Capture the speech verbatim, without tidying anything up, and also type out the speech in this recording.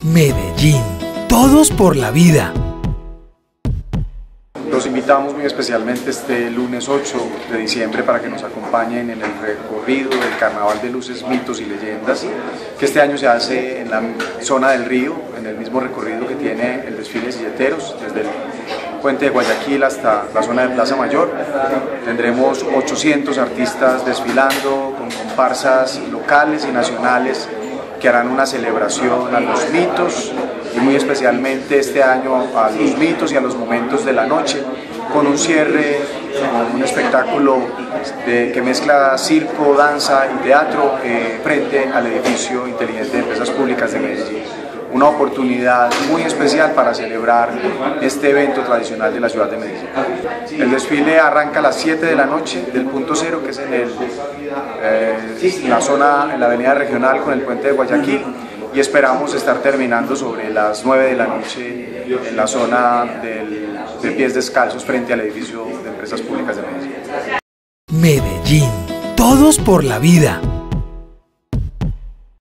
Medellín, todos por la vida. Los invitamos muy especialmente este lunes ocho de diciembre para que nos acompañen en el recorrido del Carnaval de Luces, Mitos y Leyendas, que este año se hace en la zona del río, en el mismo recorrido que tiene el desfile de silleteros, desde el puente de Guayaquil hasta la zona de Plaza Mayor. Tendremos ochocientos artistas desfilando con comparsas locales y nacionales que harán una celebración a los mitos y muy especialmente este año a los mitos y a los momentos de la noche, con un cierre, con un espectáculo de, que mezcla circo, danza y teatro eh, frente al edificio inteligente de Empresas Públicas de Medellín. Una oportunidad muy especial para celebrar este evento tradicional de la ciudad de Medellín. El desfile arranca a las siete de la noche del punto cero, que es en, el, eh, en la zona, en la avenida regional con el puente de Guayaquil, y esperamos estar terminando sobre las nueve de la noche en la zona del, de pies descalzos frente al edificio de Empresas Públicas de Medellín. Medellín, todos por la vida.